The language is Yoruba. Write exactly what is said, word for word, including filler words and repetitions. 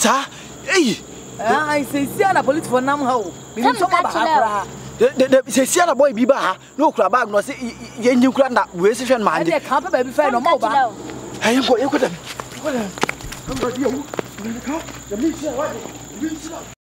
sa eh ai say sia na police for nam ha o me so ba ha de de say sia na boy bi ba ha no kura bag no say ye nyi kura na we se hwe ma ande e ka pa ba bi fa no ma ba ai ko e ko da ko da kan ba di o ni ka ya mi sia wa ni sia